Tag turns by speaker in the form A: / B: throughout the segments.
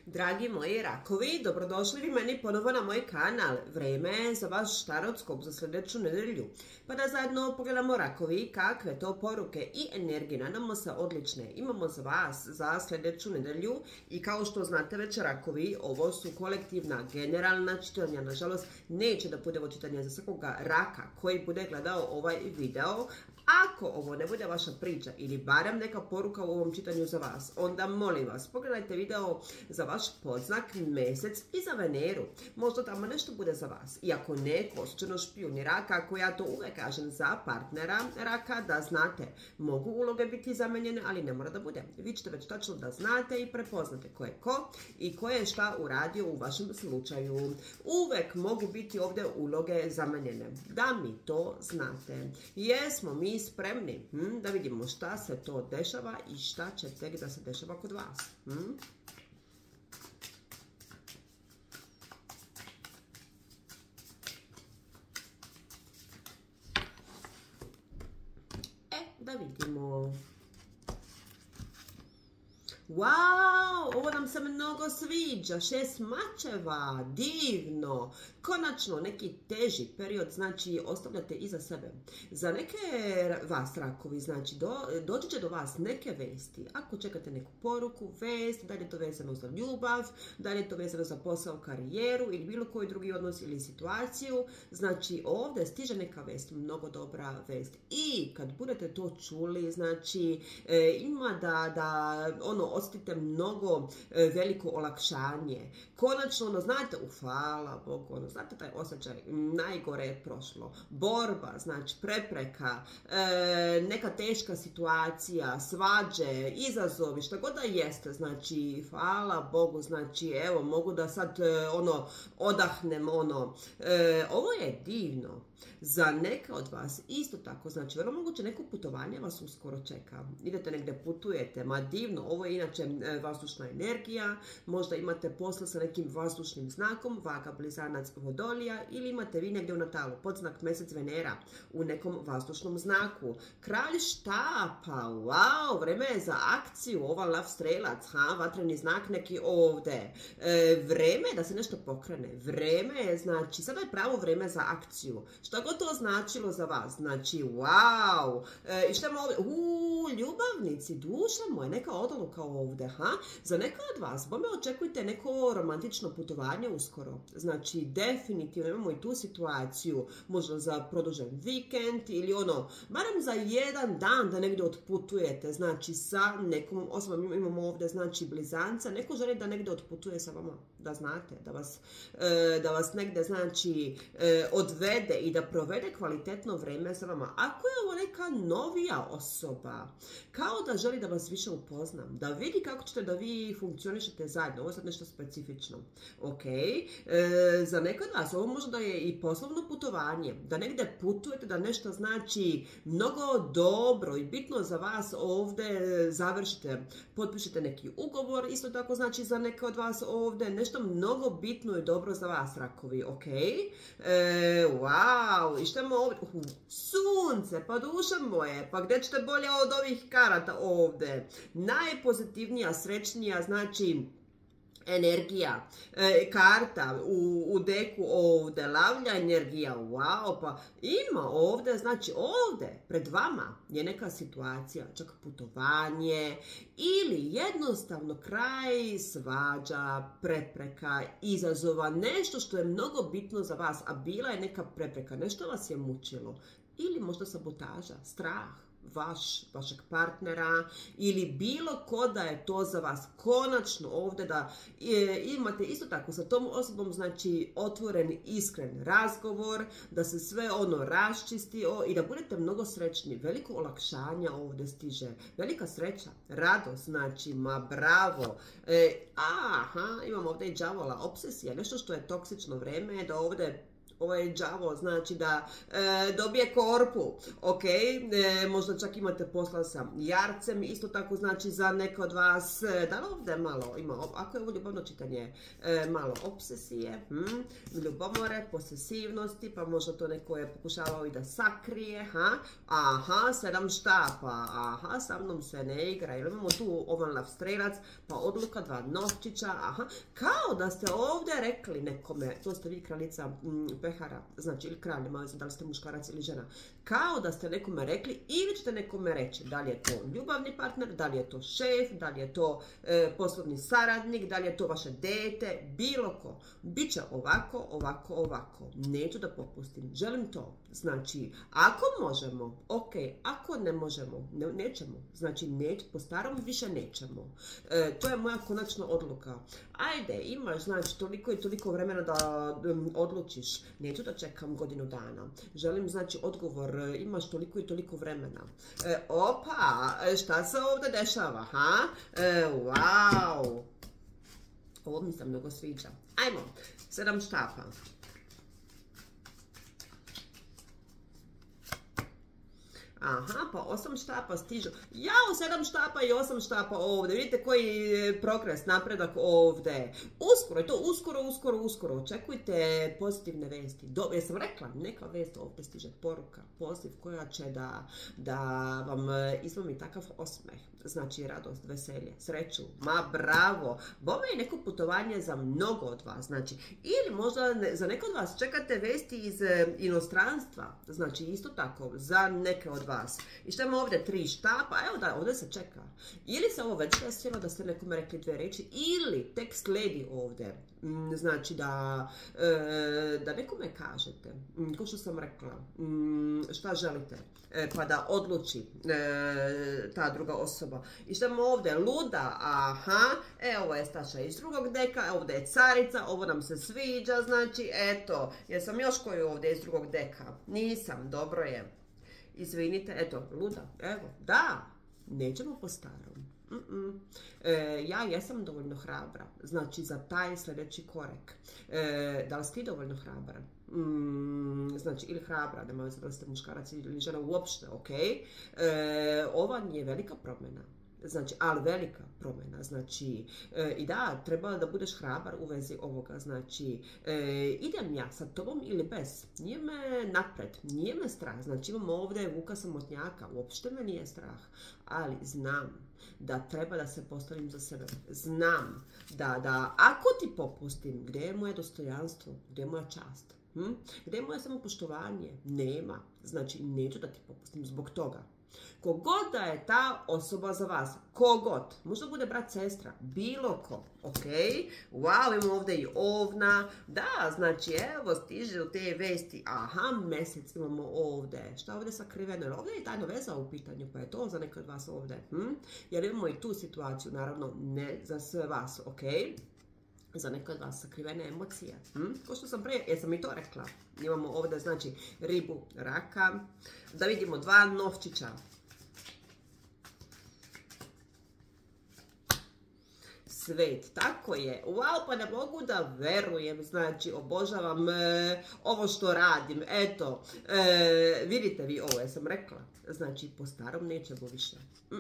A: Dragi moji rakovi, dobrodošli vi meni ponovo na moj kanal. Vreme je za vaš taroskop za sljedeću nedelju. Pa da zajedno pogledamo rakovi kakve to poruke i energije, nadamo se odlične, imamo za vas za sljedeću nedelju. I kao što znate već rakovi, ovo su kolektivna generalna čitanja. Nažalost, neće da bude ovo čitanje za svakoga raka koji bude gledao ovaj video. Ako ovo ne bude vaša priča ili barem neka poruka u ovom čitanju za vas, onda molim vas, pogledajte video za vaš podznak, mjesec i za Veneru. Možda tamo nešto bude za vas. I ako ne, kosućeno špijuni raka, ako ja to uvijek kažem za partnera raka, da znate, mogu uloge biti zamenjene, ali ne mora da bude. Vi ćete već tačno da znate i prepoznate ko je ko i ko je šta uradio u vašem slučaju. Uvijek mogu biti ovdje uloge zamenjene. Da mi to znate. Jesmo mi spremni da vidimo šta se to dešava i šta će tek da se dešava kod vas. Da vidimo. Wow, ovo nam se mnogo sviđa, 6 mačeva, divno. Konačno neki teži period, znači ostavljate iza sebe. Za neke vas rakovi, znači doći će do vas neke vesti. Ako čekate neku poruku, vest, da li je to vezano za ljubav, da li je to vezano za posao, karijeru ili bilo koji drugi odnos ili situaciju, znači ovdje stiže neka vest, mnogo dobra vest. I kad budete to čuli, znači ima da osjetite mnogo veliko olakšanje. Konačno, znate, hvala Bogu, znate taj osjećaj, najgore je prošlo. Borba, znači prepreka, neka teška situacija, svađe, izazovi, šta god da jeste, znači, hvala Bogu, znači, evo, mogu da sad, odahnem, ovo je divno. Za neke od vas isto tako, znači, vrlo moguće neko putovanje vas uskoro čeka. Idete negdje, putujete, ma divno, ovo je inače vazdušna energija, možda imate posla sa nekim vazdušnim znakom, vaga, blizanac, vodolija, ili imate vi negdje u natalu podznak mjesec Venera u nekom vazdušnom znaku. Kralj štapa, wow, vreme je za akciju, ova lav strelac, vatreni znak neki ovdje. Vreme je da se nešto pokrene, vreme je, znači, sada je pravo vreme za akciju. Šta god to značilo za vas, znači, wow, i šta ima ovdje, ljubavnici, duša moja, neka odluka ovdje, za neka od vas, bome očekujte neko romantično putovanje uskoro, znači, definitivno imamo i tu situaciju, možda za produžen vikend ili barem za jedan dan da negdje otputujete, znači, sa nekom osobom, imamo ovdje, znači, blizanca, neko želi da negdje otputuje sa vama, da znate, da vas negdje, znači, odvede i da provede kvalitetno vreme sa vama. Ako je ovo neka novija osoba, kao da želi da vas više upoznam, da vidi kako ćete da vi funkcionišete zajedno, ovo je sad nešto specifično, ok? Za neka od vas ovo možda je i poslovno putovanje, da negdje putujete, da nešto znači mnogo dobro i bitno za vas ovdje završite, potpišete neki ugovor, isto tako znači za neka od vas ovdje nešto mnogo bitno i dobro za vas, rakovi, ok? Wow, i što imamo ovdje? Sunce, pa duša moje, pa gdje ćete bolje od ovih karata ovdje? Najpozitivnija, srećnija, znači, energija, karta u deku ovdje, lavlja energija, wow, pa ima ovdje, znači ovdje, pred vama je neka situacija, čak putovanje ili jednostavno kraj svađa, prepreka, izazova, nešto što je mnogo bitno za vas, a bila je neka prepreka, nešto vas je mučilo ili možda sabotaža, strah, vašeg partnera ili bilo ko da je to za vas. Konačno ovdje da imate isto tako sa tom osobom, znači, otvoren, iskren razgovor, da se sve raščisti i da budete mnogo srećni. Veliko olakšanja ovdje stiže, velika sreća, radost, znači, ma bravo. Imamo ovdje i đavola, obsesija, nešto što je toksično vreme, da ovdje ovaj đavo, znači da dobije korpu, ok, možda čak imate posla sa jarcem, isto tako znači za neke od vas, da li ovdje malo ima, ako je ovo ljubavno čitanje, malo obsesije, ljubomore, posesivnosti, pa možda to neko je pokušavao i da sakrije, aha, 7 štapa, aha, sa mnom se ne igra, ili imamo tu ovalav strelac, pa odluka 2 novčića, aha, kao da ste ovdje rekli nekome, to ste vi kraljica pehara, znači ili kralj, malo znam da li ste muškarac ili žena, kao da ste nekome rekli ili ćete nekome reći da li je to ljubavni partner, da li je to šef, da li je to poslovni saradnik, da li je to vaše dete, bilo ko. Biće ovako, ovako, ovako. Neću da popustim, želim to. Znači, ako možemo, ok, ako ne možemo, nećemo. Znači, po starom više nećemo. To je moja konačna odluka. Ajde, imaš, znači, toliko i toliko vremena da odlučiš. Neću da čekam godinu dana. Želim, znači, odgovor, imaš toliko i toliko vremena. Opa, šta se ovdje dešava, ha? Wow. Ovo mi se mnogo sviđa. Ajmo, 7 štapa. Aha, pa 8 štapa stižu. Jao, 7 štapa i 8 štapa ovdje. Vidite koji progres, napredak ovdje. Uskoro, je to uskoro. Očekujte pozitivne vesti. Jesam rekla, neka vest ovdje stiže, poruka, poziv koja će da vam izlomi takav osmeh. Znači radost, veselje, sreću, ma bravo. Bome je neko putovanje za mnogo od vas. Znači, ili možda za neko od vas čekate vesti iz inostranstva. Znači, isto tako, za neke od vas. I što imamo ovdje 3 štapa, evo da, ovdje se čeka. Ili se ovo već desilo da ste nekome rekli 2 riječi, ili tek slijedi ovdje. Znači da nekome kažete, kao što sam rekla, šta želite, pa da odluči ta druga osoba. I što imamo ovdje luda, aha, ovo je Staša iz drugog deka, ovdje je carica, ovo nam se sviđa, znači eto, jesam još koju ovdje iz drugog deka? Nisam, dobro je. Izvinite, eto, luda, evo, da, nećemo po starom. Ja jesam dovoljno hrabra, znači za taj sljedeći korak. Da li si ti dovoljno hrabra? Znači, ili hrabra, nema da li ste muškarac ili žena uopšte, ok. Ova nije velika promjena. Znači, ali velika promjena, znači, i da, treba da budeš hrabar u vezi ovoga, znači, idem ja sa tobom ili bez, nije me napred, nije me strah, znači imamo ovdje Vuka samotnjaka, uopšte me nije strah, ali znam da treba da se postavim za sebe, znam da ako ti popustim, gdje je moje dostojanstvo, gdje je moja čast, gdje je moje samopoštovanje, nema, znači neću da ti popustim zbog toga. Kogod da je ta osoba za vas, kogod, možda bude brat, sestra, bilo ko, ok, wow, imamo ovdje i ovna, da, znači, evo, stiže u te vesti, aha, mjesec imamo ovdje, šta ovdje sakriveno, ovdje je tajna veza u pitanju, pa je to za neke od vas ovdje, jer imamo i tu situaciju, naravno, ne za sve vas, ok, za neke od vas sakrivene emocije, ko što sam prije, jesam i to rekla, imamo ovdje, znači, ribu, raka, da vidimo 2 novčića, svet, tako je, wow, pa ne mogu da verujem, znači, obožavam ovo što radim, eto, vidite vi, ovo sam rekla, znači, po starom nećemo više,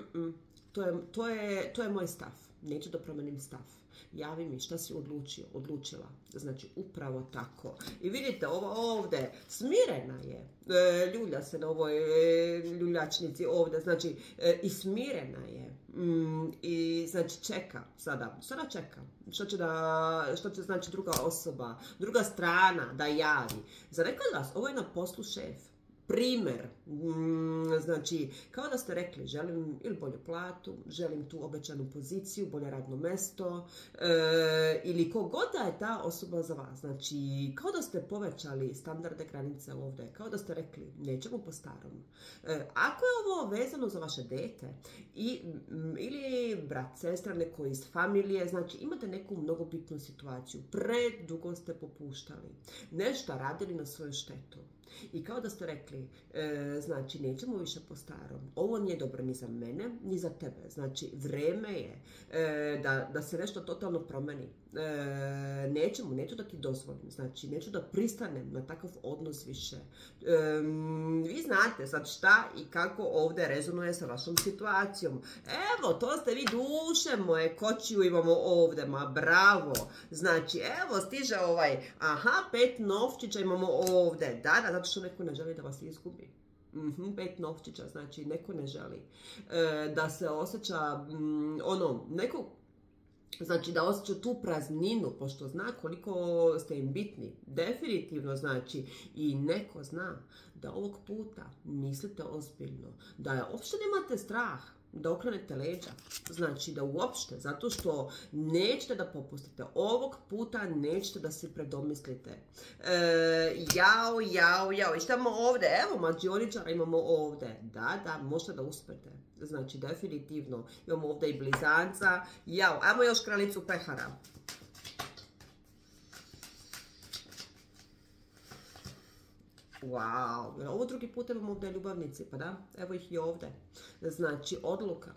A: to je moj stav, neću da promenim stav. Javi mi šta si odlučila, znači upravo tako. I vidite, ovo ovdje, smirena je, ljulja se na ovoj ljuljačnici ovdje, znači i smirena je. I znači čeka, sada čeka, što će znači druga osoba, druga strana da javi. Za neko od vas, ovo je na poslu šef. Primjer, znači, kao da ste rekli, želim ili bolju platu, želim tu obećanu poziciju, bolje radno mesto, ili kogod da je ta osoba za vas, znači, kao da ste povećali standarde granice ovdje, kao da ste rekli, nećemo po starom. Ako je ovo vezano za vaše dete, ili brat, sestra, neko iz familije, znači, imate neku mnogo bitnu situaciju, predugo ste popuštali, nešto radili na svoju štetu. I kao da ste rekli, znači nećemo više po starom. Ovo nije dobro ni za mene, ni za tebe. Znači vrijeme je da se nešto totalno promeni. Neću da ti dozvolim, znači neću da pristanem na takav odnos više. Vi znate sad šta i kako ovdje rezonuje sa vašom situacijom. Evo, to ste vi, duše moje, kočiju imamo ovdje, ma bravo. Znači, evo, stiže ovaj, 5 novčića imamo ovdje. Da, zato što neko ne želi da vas izgubi. 5 novčića, znači neko ne želi da se osjeća, neko, znači da osjeća tu prazninu, pošto zna koliko ste im bitni. Definitivno, znači, i neko zna da ovog puta mislite ozbiljno, da uopšte nemate strah da okrenete leđa, znači da uopšte, zato što nećete da popustite, ovog puta nećete da se predomislite. I šta imamo ovdje? Evo, mađioničara imamo ovdje. Da, možete da uspete. Znači, definitivno. Imamo ovdje i blizanca. Ajmo još kraljicu pehara. Wow, ovo drugi put imamo ovdje ljubavnici, pa da, evo ih i ovdje. Znači, odluka.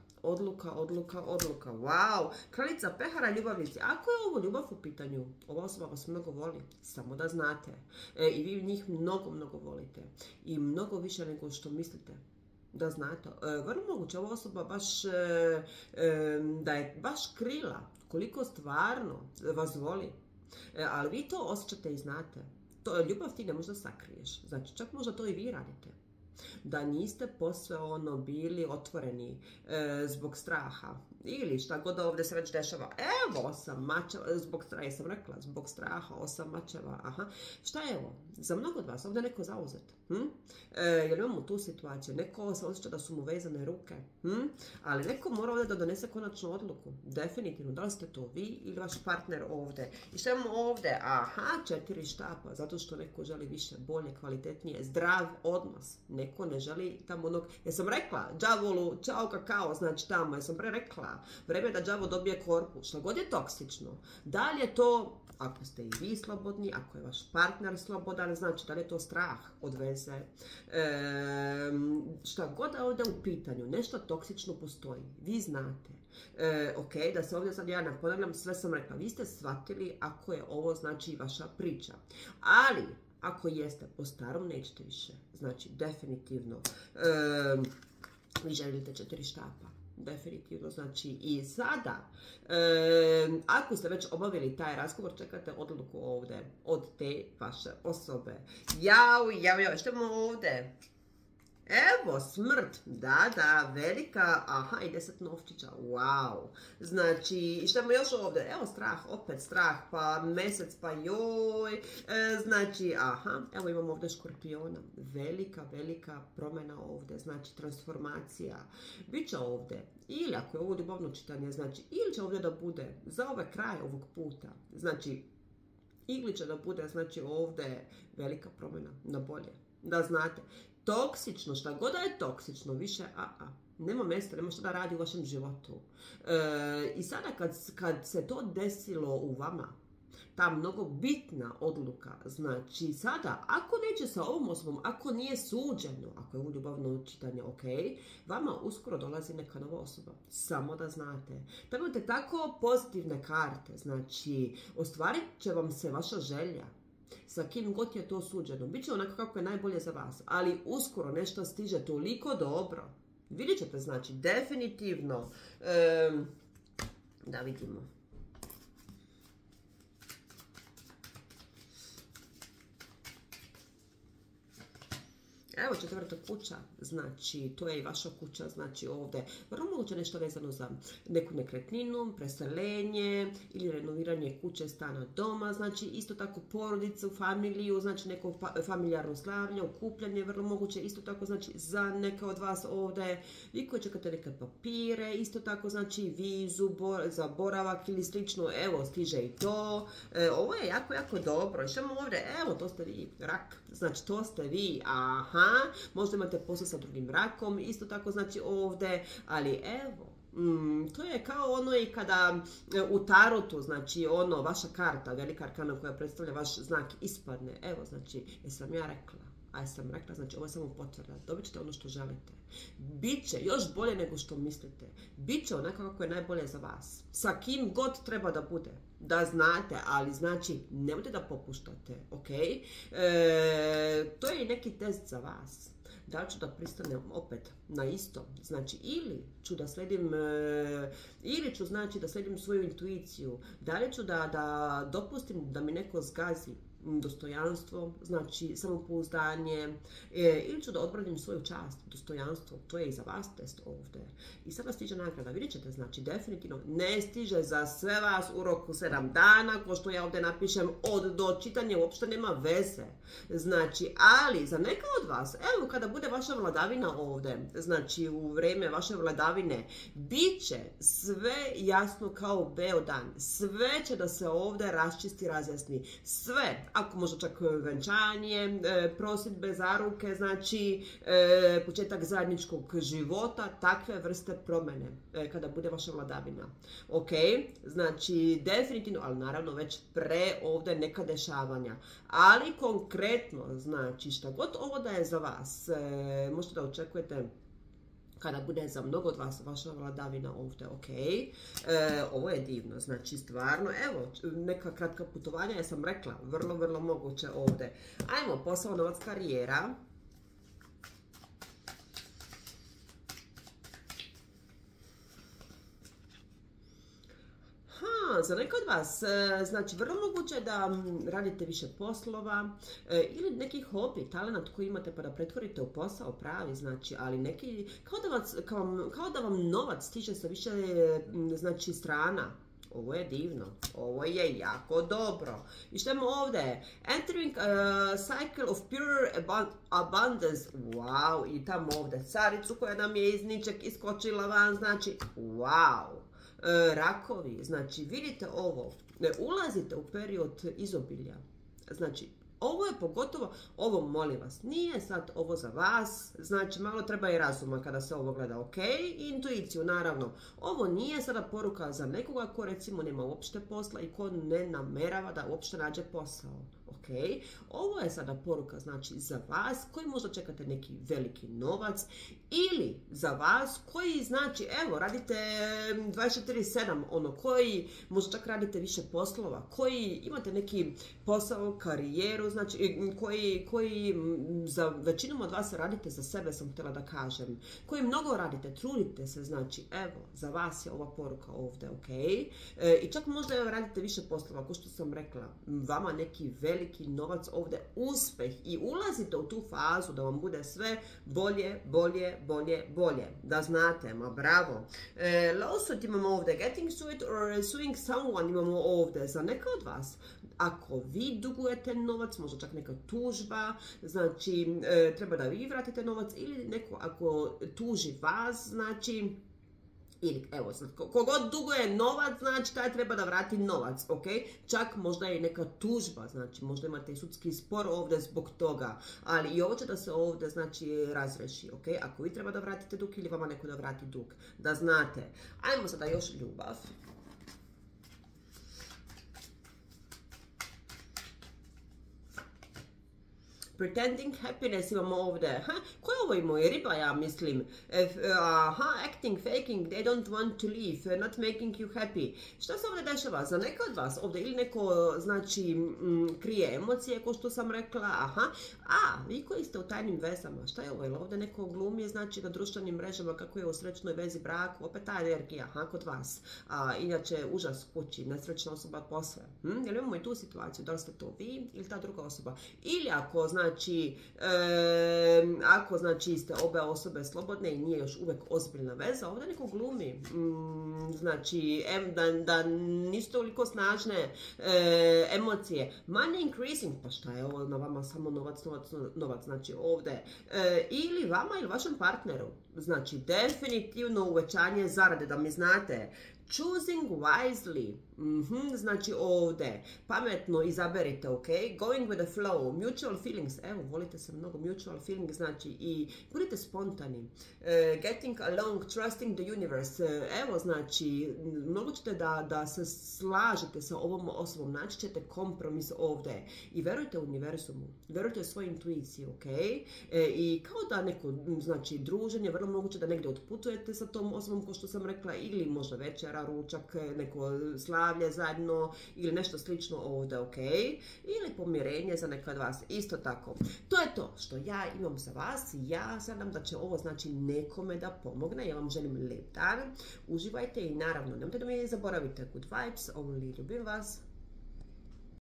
A: Wow, kraljica pehara, ljubavnici. Ako je ovo ljubav u pitanju, ova osoba vas mnogo voli, samo da znate. I vi njih mnogo volite. I mnogo više nego što mislite. Da znate, vrlo moguće ova osoba baš, da je baš krila koliko stvarno vas voli. Ali vi to osjećate i znate. Ljubav ti ne možda sakriješ. Znači, čak možda to i vi radite. Da niste posve bili otvoreni zbog straha. Ili šta god ovdje se već dešava. Evo, 8 mačeva, zbog straha, 8 mačeva. Šta je ovo? Za mnogo od vas ovdje neko zauzet. Jer imamo tu situaciju. Neko se osjeća da su mu vezane ruke. Ali neko mora ovdje da donese konačnu odluku. Definitivno. Da li ste to vi ili vaš partner ovdje? I šta imamo ovdje? 4 štapa. Zato što neko želi više, bolje, kvalitetnije, zdrav odnos. Neko ne želi tamo onog... Jesam rekla, đavolu, čao kakao, znači tamo. Jesam pre rekla, vreme da đavo dobije korpu. Šta god je toksično. Da li je to, ako ste i vi slobodni, ako je vaš partner slobodan, znači da li je to strah od veze. Šta god je ovdje u pitanju, nešto toksično postoji. Vi znate. Ok, da se ovdje sad ja naponavljam, sve sam rekla. Vi ste shvatili ako je ovo znači vaša priča. Ali, ako jeste po starom, nećete više. Znači, definitivno, vi želite 4 štapa. Definitivno, znači i sada, ako ste već obavili taj razgovor, čekate odluku ovdje od te vaše osobe. Što imamo ovdje? Evo, smrt, da, velika, i 10 novčića, wow. Znači, šta imamo još ovdje? Evo strah, opet strah, pa mesec, pa joj. Znači, evo imamo ovdje škorpiona. Velika promjena ovdje, znači transformacija. Biće ovdje, ili ako je ovo ljubavno čitanje, znači, ili će ovdje da bude za ovaj kraj ovog puta, znači, ili će da bude, znači, ovdje velika promjena na bolje. Da znate. Toksično, šta god je toksično, više nema mjesta, nema šta da radi u vašem životu. I sada kad se to desilo u vama, ta mnogo bitna odluka, znači sada, ako neće sa ovom osobom, ako nije suđeno, ako je ovo ljubavno čitanje, ok, vama uskoro dolazi neka nova osoba, samo da znate. Da imate tako pozitivne karte, znači, ostvarit će vam se vaša želja. Sa kim god je to suđeno. Biće onako kako je najbolje za vas. Ali uskoro nešto stiže toliko dobro. Vidjet ćete, znači, definitivno. Da vidimo. Evo 4. kuća, znači to je i vaša kuća, znači ovdje vrlo moguće nešto vezano za neku nekretninu, preseljenje ili renoviranje kuće, stana, doma, znači isto tako porodicu, familiju, znači neko familijarno slavlje, okupljanje, vrlo moguće isto tako znači za neke od vas ovdje, vi koji čekate neke papire, isto tako znači vizu za boravak ili slično, evo stiže i to, ovo je jako dobro, što imamo ovdje, evo to ste vi, rak, znači to ste vi, možda imate posao sa drugim rakom, isto tako znači ovdje, ali evo, to je kao ono i kada u tarotu, znači ono, vaša karta, velika arkana koja predstavlja vaš znak ispadne, evo znači, jesam ja rekla. a ja sam rekla, znači ovo je samo potvrda, dobit ćete ono što želite. Biće još bolje nego što mislite. Biće onako kako je najbolje za vas. Sa kim god treba da bude. Da znate, ali znači nemojte da popuštate, ok? To je i neki test za vas. Da li ću da pristanem opet na isto? Znači, ili ću da sledim, znači da sledim svoju intuiciju. Da li ću da dopustim da mi neko zgazi dostojanstvo, znači samopouzdanje, ili ću da odbranim svoju čast, dostojanstvo, to je i za vas test ovdje. I sada stiže nagrada, vidjet ćete, znači definitivno ne stiže za sve vas u roku 7 dana, ko što ja ovdje napišem, od do čitanja uopšte nema veze. Znači, ali za neka od vas, evo kada bude vaša vladavina ovdje, znači u vrijeme vaše vladavine, bit će sve jasno kao beo dan, sve će da se ovdje raščisti, razjasni, sve. Ako možda čak venčanje, prosudbe, zaruke, znači početak zajedničkog života, takve vrste promjene kada bude vaša vladavina. Ok, znači definitivno, ali naravno već pre ovdje neka dešavanja. Ali konkretno, znači šta god ovo da je za vas, možete da očekujete kada bude za mnogo od vas vaša vladavina ovdje, ok. Ovo je divno, znači stvarno, evo, neka kratka putovanja, ja sam rekla, vrlo, vrlo moguće ovdje. Ajmo, posao, novac, karijera. Za neke od vas, znači vrlo moguće da radite više poslova ili neki hobi, talent koji imate pa da pretvorite u posao pravi, znači, ali neki, kao da vam novac stiže sa više, znači, strana. Ovo je divno, ovo je jako dobro. I što imamo ovdje? Entering a cycle of pure abundance. Wow, i tamo ovdje caricu koja nam je iz ničeg iskočila van, znači, wow. Rakovi, znači vidite ovo, ulazite u period izobilja, znači ovo je pogotovo, ovo molim vas, nije sad ovo za vas, znači malo treba i razuma kada se ovo gleda, ok, i intuiciju naravno, ovo nije sada poruka za nekoga ko recimo nema uopšte posla i ko ne namerava da uopšte nađe posao. Okay. Ovo je sada poruka, znači, za vas koji možda čekate neki veliki novac ili za vas koji, znači, evo, radite 24/7, ono, koji možda čak radite više poslova, koji imate neki posao, karijeru, znači, koji za većinom od vas radite za sebe, sam htjela da kažem, koji mnogo radite, trudite se, znači, evo, za vas je ova poruka ovdje, ok, i čak možda evo, radite više poslova, kao što sam rekla, vama neki veliki novac ovdje, uspeh i ulazite u tu fazu da vam bude sve bolje, da znate, ma bravo. Lawsuit imamo ovdje, getting sued or suing someone imamo ovdje, za neka od vas. Ako vi dugujete novac, možda čak neka tužba, znači treba da vi vratite novac ili neko ako tuži vas, znači ili, evo sad, kogod duguje novac, znači taj treba da vrati novac, ok? Čak možda je neka tužba, znači možda imate i sudski spor ovdje zbog toga, ali i ovo će da se ovdje, znači, razreši, ok? Ako vi treba da vratite dug ili vama neko da vrati dug, da znate. Ajmo sada još ljubav. Pretending happiness imamo ovdje. Ko je ovo imao? Riba, ja mislim. Acting, faking, they don't want to leave, not making you happy. Šta se ovdje dešava? Za neka od vas ovdje ili neko, znači, krije emocije, ko što sam rekla, vi koji ste u tajnim vezama, šta je ovo? Ili ovdje neko glumi, znači, na društvenim mrežama kako je u srećnoj vezi, braku, opet ta energija, kod vas. Inače, užas kući, nesrećna osoba posve. Jel imamo i tu situaciju, da li ste to vi ili ta druga osoba? Ili ako, znači, ste obe osobe slobodne i nije još uvek ozbiljna veza, ovdje neko glumi, znači, da nisu toliko snažne emocije. Money increasing, pa šta je ovo na vama, samo novac, znači ovdje, ili vama ili vašem partneru, znači definitivno uvećanje zarade, da mi znate. Choosing wisely, Znači ovdje, pametno izaberite, ok? Going with the flow, mutual feelings, evo, volite se mnogo, mutual feelings, znači i budite spontani. Getting along, trusting the universe, evo, znači, mnogo ćete da se slažete sa ovom osobom, naći ćete kompromis ovdje i verujte univerzumu, verujte svojoj intuiciji, ok? I kao da neko, znači, druženje, vrlo moguće da negdje otputujete sa tom osobom, kao što sam rekla, ili možda večera, ručak, neko slavlje zajedno, ili nešto slično ovdje, ok? Ili pomirenje za neka od vas, isto tako. To je to što ja imam za vas, ja znam da će ovo znači nekome da pomogne, ja vam želim lijep dan, uživajte i naravno, nemojte da me zaboravite, good vibes, only ljubim vas.